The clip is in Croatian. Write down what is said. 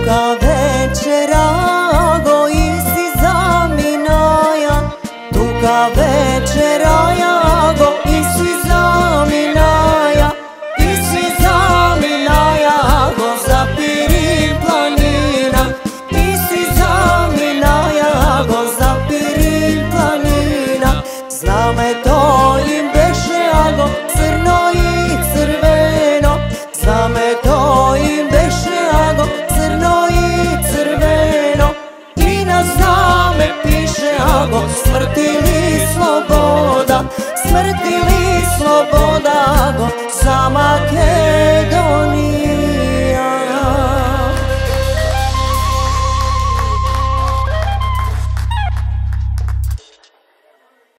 Tuka večera go isi zaminaja, tuka večera go isi zaminaja, isi zaminaja go zapirim planina, isi zaminaja go zapirim planina. Zname to im beše go crno i crveno, zname to im beše go crno i crveno, i na zname piše go smrt ili sloboda, smrt ili sloboda.